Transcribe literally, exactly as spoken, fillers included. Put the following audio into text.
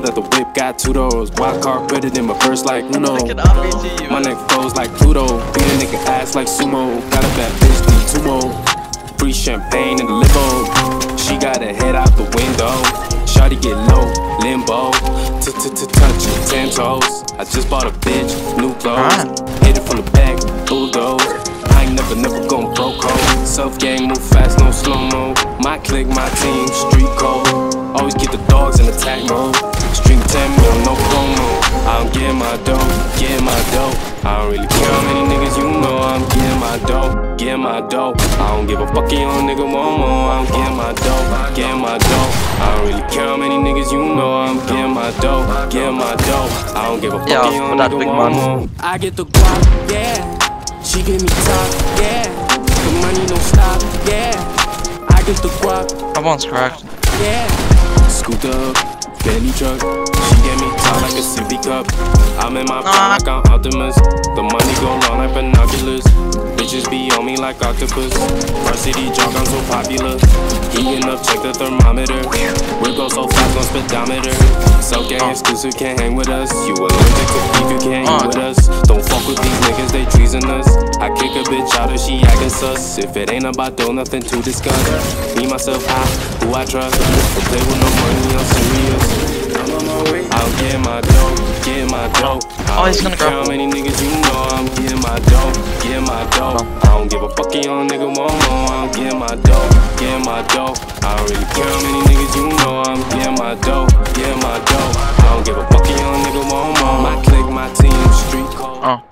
know that the whip got two doors. Wild card better than my first like Uno. My neck froze like Pluto. Beat a nigga ass like sumo. Got a bad bitch, need two more. Free champagne in the limo. She got her head out the window. Shawty get low, limbo. Touch it, ten toes. I just bought a bitch, new clothes. Hit it from the back, bulldoze. I ain't never, never gon' broke home. Self gang, move fast, no slow-mo. My clique, my team, street code. Always get the dogs in attack mode. Stream ten mil, no promo. I don't get my dough, get my dough. I don't really care how many niggas you know. I'm getting my dough, get my dough. I don't give a fuck, you old nigga want more. I'm getting my dough, get my dough. I don't really care how many niggas you know. I'm getting my dough, get my dough. I don't give a fuck, you old nigga want more. I get the guap, yeah. She give me top, yeah. The money don't stop, yeah. I get the guap. That one's cracked. Yeah. Scooped up, Bentley truck. She gave me top like a sippy cup. I'm in my prime like I'm Optimus. The money go long like binoculars. Bitches be on me like octopus. Varsity jog, I'm so popular. Heating up, check the thermometer. We go so fast on speedometer. So gang exclusive, can't hang with us. You allergic to beef, you can't eat with us. Don't fuck with these niggas, they treason us. I kick a bitch out if she acting sus. If it ain't about dough, nothing to discuss. Me, myself, I, who I trust. Don't play with no money, I'm serious. I'll get my dough, get my dough. Oh, he's gonna grab. How many niggas you know? I'm getting my dough, get my dough. I don't give a fuck, you old nigga want more. I'm getting my dough, get my dough. I don't really care how many niggas you know. I'm getting my dough, get my dough. I don't give a fuck, you old nigga want more. My clique, my team, street code. Oh.